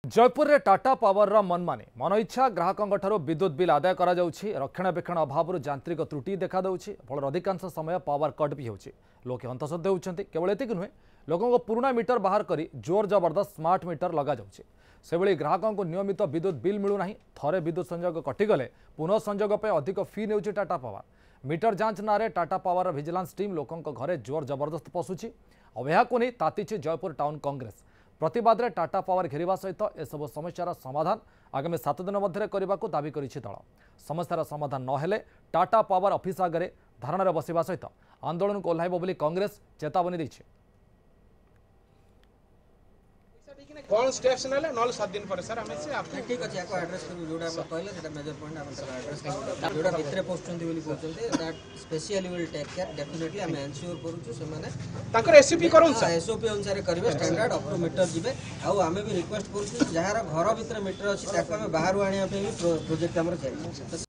जयपुर रे टाटा पावर मनमानी मन इच्छा ग्राहकों विद्युत बिल आदाय करा जाउछि। रक्षणाबेक्षण अभाव यांत्रिक त्रुटि देखा देउछि। फल अधिकांश समय पावर कट भी होछि। लोके हंतसद्ध होउछन्ति। केवल एतिक नुहे, लोकों पुराना मीटर बाहर करी जोर जबरदस्त स्मार्ट मीटर लगा जाउछि। सेभଳି ग्राहकों को नियमित विद्युत बिल मिलू नाही। थरे विद्युत संयोग कटिगले पुनः संयोग पे अधिक फी नेउछि टाटा पावर। मीटर जांच नारे टाटा पावर विजिलेंस टीम लोकों घरे जोर जबरदस्त पशुछि। अब यहाकु नहीं तातिछि जयपुर टाउन कांग्रेस। प्रतिवाद रे टाटा पावर घेरिबा सहित एसबू समस्यार समाधान आगामी 7 दिन मध्य करने को दाबी करिछि दल। समस्यार समाधान नहेले टाटा पावर ऑफिस आगे धारणा बसिबा सहित आंदोलन को ओह्लाइब बोली कांग्रेस चेतावनी दैछि। कौन स्टेप्स नेले नल 7 दिन पर सर हमें से आप ठीक अछि को एड्रेस करू जोडा हम कहले सेटा मेजर पॉइंट हम एड्रेस करू जोडा भितरे पोस्टंती बोली कहचंती that specially will take care definitely हम एंश्योर करूछु से माने ताकर एसओपी करूं सर एसओपी अनुसार करिवे स्टैंडर्ड अप टू मीटर जिवे आ हमें भी रिक्वेस्ट करूछु जहार घर भितरे मीटर अछि ताको हम बाहर आनिया पे भी प्रोजेक्ट हमर जाय।